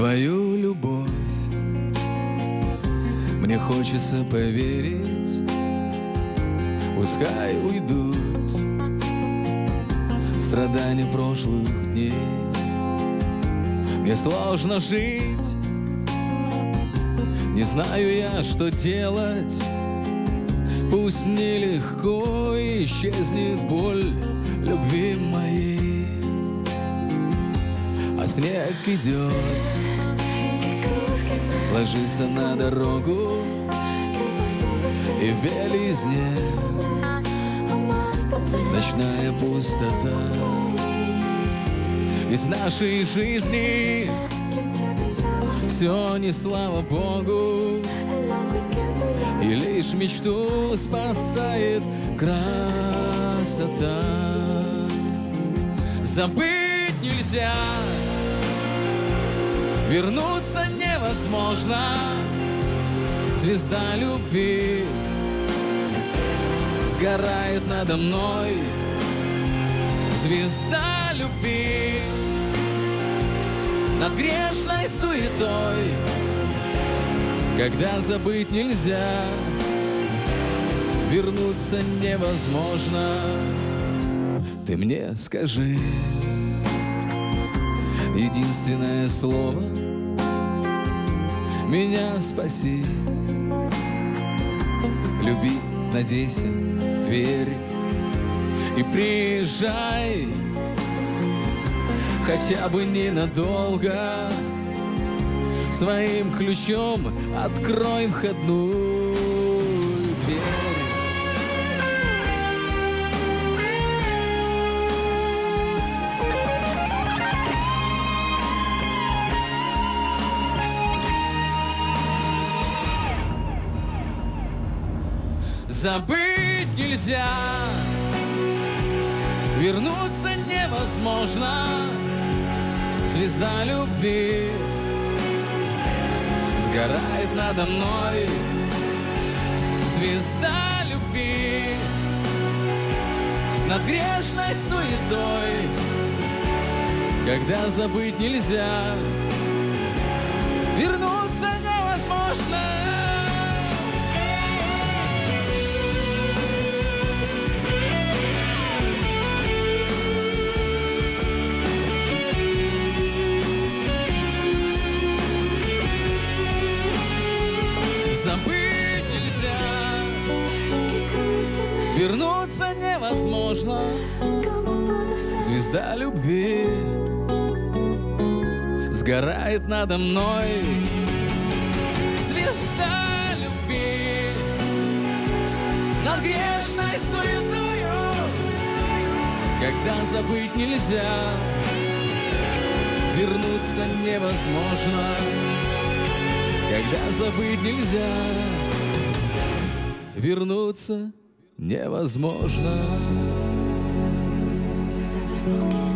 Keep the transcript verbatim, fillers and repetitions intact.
твою любовь. Мне хочется поверить, пускай уйдут страдания прошлых дней. Мне сложно жить, не знаю я, что делать. Пусть нелегко исчезнет боль любви моей, а снег идет, ложится на дорогу, и в белизне ночная пустота. Из нашей жизни все не слава Богу, и лишь мечту спасает красота. Забыть нельзя, вернуться невозможно. Звезда любви сгорает надо мной. Звезда любви над грешной суетой. Когда забыть нельзя, вернуться невозможно. Ты мне скажи единственное слово, меня спаси. Люби, надейся, верь и приезжай, хотя бы ненадолго. Своим ключом открой входную дверь. Забыть нельзя, вернуться невозможно. Звезда любви сгорает надо мной. Звезда любви над грешной суетой. Когда забыть нельзя, вернуться невозможно. Забыть нельзя, вернуться невозможно. Звезда любви сгорает надо мной. Звезда любви над грешной суетою. Когда забыть нельзя, вернуться невозможно. Когда забыть нельзя, вернуться невозможно.